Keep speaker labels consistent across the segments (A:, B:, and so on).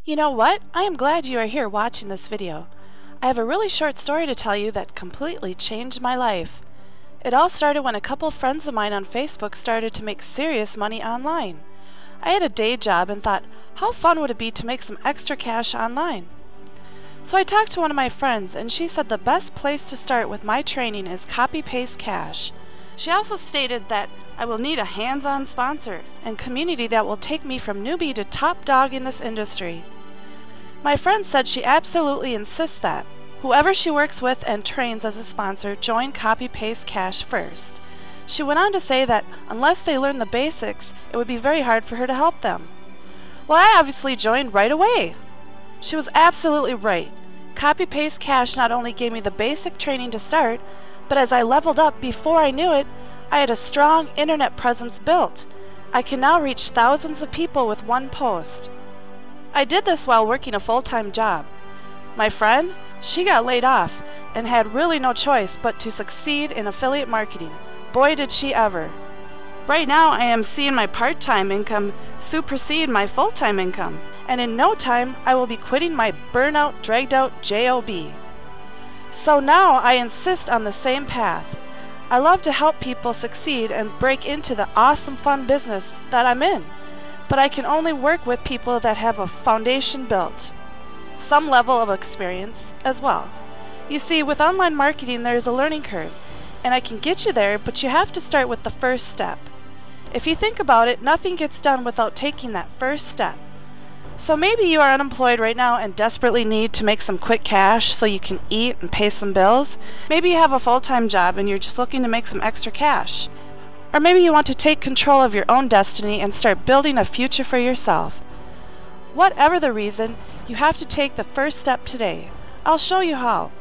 A: You know what? I am glad you are here watching this video. I have a really short story to tell you that completely changed my life. It all started when a couple friends of mine on Facebook started to make serious money online. I had a day job and thought, how fun would it be to make some extra cash online? So I talked to one of my friends and she said the best place to start with my training is Copy Paste Cash. She also stated that I will need a hands-on sponsor and community that will take me from newbie to top dog in this industry. My friend said she absolutely insists that whoever she works with and trains as a sponsor join Copy Paste Cash first. She went on to say that unless they learn the basics, it would be very hard for her to help them. Well, I obviously joined right away. She was absolutely right. Copy Paste Cash not only gave me the basic training to start, but as I leveled up before I knew it, I had a strong internet presence built. I can now reach thousands of people with one post. I did this while working a full-time job. My friend, she got laid off and had really no choice but to succeed in affiliate marketing. Boy, did she ever. Right now, I am seeing my part-time income supersede my full-time income, and in no time, I will be quitting my burnout, dragged-out job. So now I insist on the same path. I love to help people succeed and break into the awesome fun business that I'm in, but I can only work with people that have a foundation built, some level of experience as well. You see, with online marketing there is a learning curve, and I can get you there, but you have to start with the first step. If you think about it, nothing gets done without taking that first step. So maybe you are unemployed right now and desperately need to make some quick cash so you can eat and pay some bills. Maybe you have a full-time job and you're just looking to make some extra cash. Or maybe you want to take control of your own destiny and start building a future for yourself. Whatever the reason, you have to take the first step today. I'll show you how.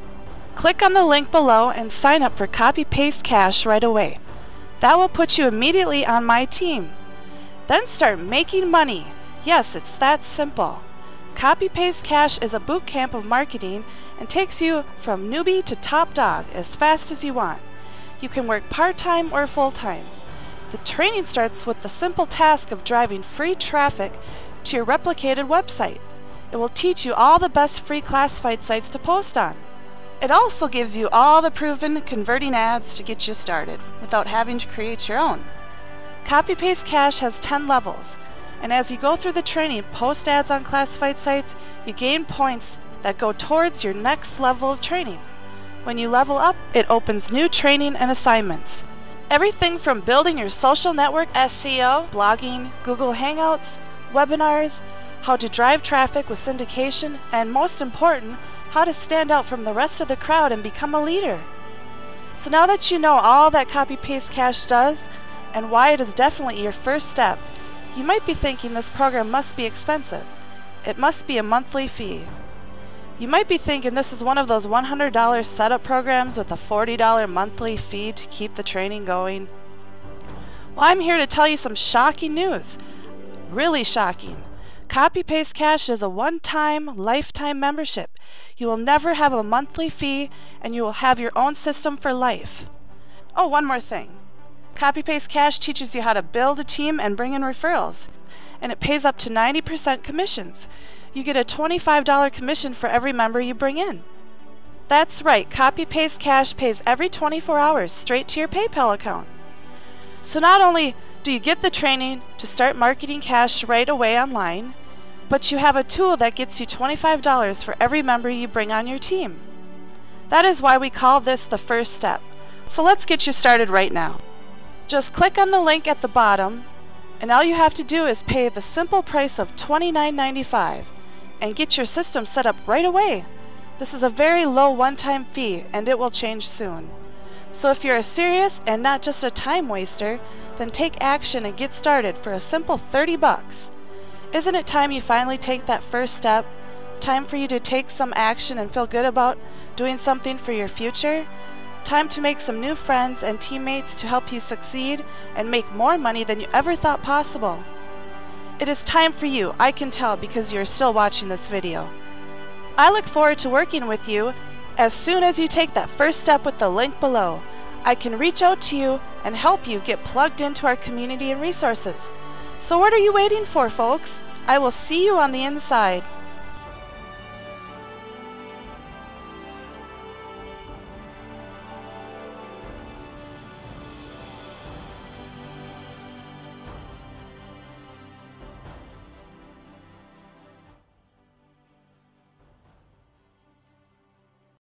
A: Click on the link below and sign up for Copy Paste Cash right away. That will put you immediately on my team. Then start making money. Yes, it's that simple. Copy Paste Cash is a boot camp of marketing and takes you from newbie to top dog as fast as you want. You can work part-time or full-time. The training starts with the simple task of driving free traffic to your replicated website. It will teach you all the best free classified sites to post on. It also gives you all the proven converting ads to get you started without having to create your own. Copy Paste Cash has 10 levels, and as you go through the training, post ads on classified sites, you gain points that go towards your next level of training. When you level up, it opens new training and assignments. Everything from building your social network, SEO, blogging, Google Hangouts, webinars, how to drive traffic with syndication, and most important, how to stand out from the rest of the crowd and become a leader. So now that you know all that Copy Paste Cash does and why it is definitely your first step, you might be thinking this program must be expensive. It must be a monthly fee. You might be thinking this is one of those $100 setup programs with a $40 monthly fee to keep the training going. Well, I'm here to tell you some shocking news. Really shocking. Copy Paste Cash is a one-time, lifetime membership. You will never have a monthly fee, and you will have your own system for life. Oh, one more thing. Copy Paste Cash teaches you how to build a team and bring in referrals, and it pays up to 90% commissions. You get a $25 commission for every member you bring in. That's right, Copy Paste Cash pays every 24 hours straight to your PayPal account. So not only do you get the training to start marketing cash right away online, but you have a tool that gets you $25 for every member you bring on your team. That is why we call this the first step. So let's get you started right now. Just click on the link at the bottom, and all you have to do is pay the simple price of $29.95 and get your system set up right away. This is a very low one-time fee, and it will change soon. So if you're serious and not just a time waster, then take action and get started for a simple $30. Isn't it time you finally take that first step? Time for you to take some action and feel good about doing something for your future? Time to make some new friends and teammates to help you succeed and make more money than you ever thought possible. It is time for you, I can tell because you are still watching this video. I look forward to working with you as soon as you take that first step with the link below. I can reach out to you and help you get plugged into our community and resources. So what are you waiting for, folks? I will see you on the inside.